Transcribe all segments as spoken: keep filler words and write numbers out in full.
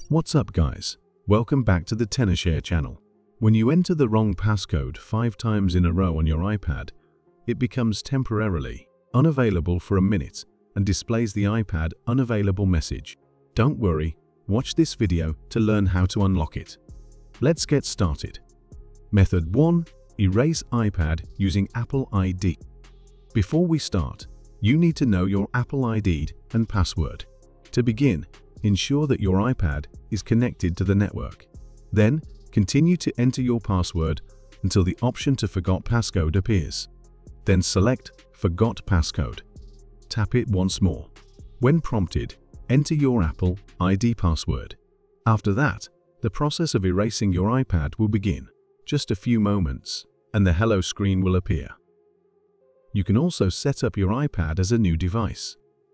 What's up guys? Welcome back to the Tenorshare channel. When you enter the wrong passcode five times in a row on your iPad, it becomes temporarily unavailable for a minute and displays the iPad unavailable message. Don't worry, watch this video to learn how to unlock it. Let's get started. Method one. Erase iPad using Apple I D. Before we start, you need to know your Apple I D and password. To begin, ensure that your iPad is connected to the network. Then, continue to enter your password until the option to Forgot Passcode appears. Then select Forgot Passcode. Tap it once more. When prompted, enter your Apple I D password. After that, the process of erasing your iPad will begin. Just a few moments, and the Hello screen will appear. You can also set up your iPad as a new device.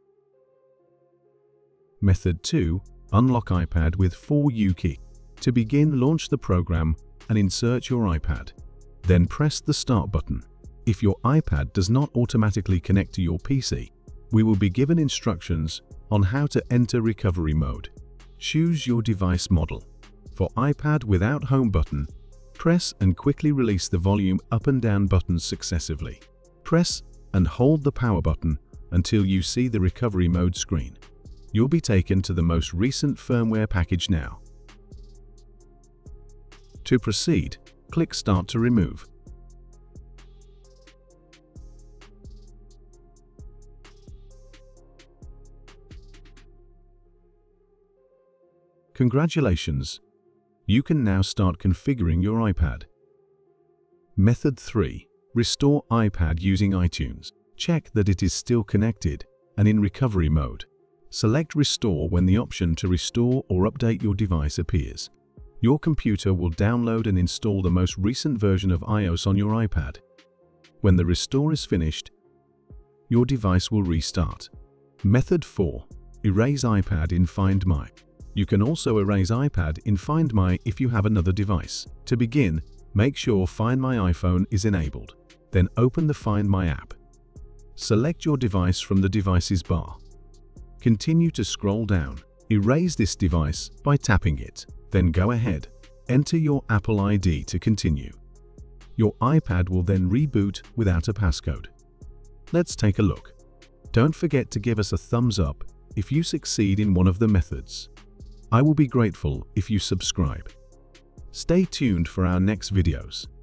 Method two. Unlock iPad with four U key. To begin, launch the program and insert your iPad. Then press the Start button. If your iPad does not automatically connect to your P C, we will be given instructions on how to enter recovery mode. Choose your device model. For iPad without home button, press and quickly release the volume up and down buttons successively. Press and hold the power button until you see the recovery mode screen. You'll be taken to the most recent firmware package now. To proceed, click Start to remove. Congratulations! You can now start configuring your iPad. Method three. Restore iPad using iTunes. Check that it is still connected and in recovery mode. Select Restore when the option to restore or update your device appears. Your computer will download and install the most recent version of iOS on your iPad. When the restore is finished, your device will restart. Method four. Erase iPad in Find My. You can also erase iPad in Find My if you have another device. To begin, make sure Find My iPhone is enabled. Then open the Find My app. Select your device from the Devices bar. Continue to scroll down. Erase this device by tapping it. Then go ahead. Enter your Apple I D to continue. Your iPad will then reboot without a passcode. Let's take a look. Don't forget to give us a thumbs up if you succeed in one of the methods. I will be grateful if you subscribe. Stay tuned for our next videos.